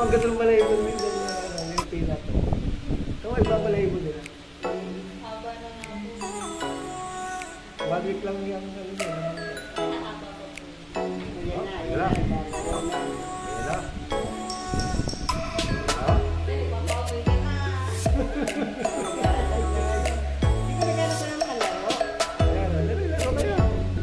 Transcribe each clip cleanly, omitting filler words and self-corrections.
ang ganun malayo minsan yung peanut. Ito ay ba malayo nila? Haba na nga po. Bagit lang yung ano nila. Haba po. Yan na, yan na. Yan na. Pwede pa po, pwede na. Hindi ko nagano pa ng kalaro. Ayan, nalilaro kayo.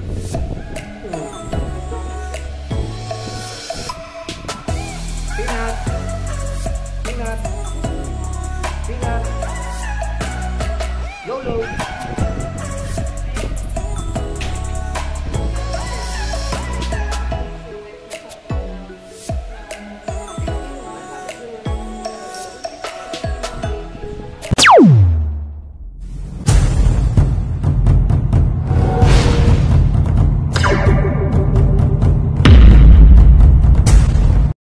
Peanut. Peanut. Peanut. Lolo.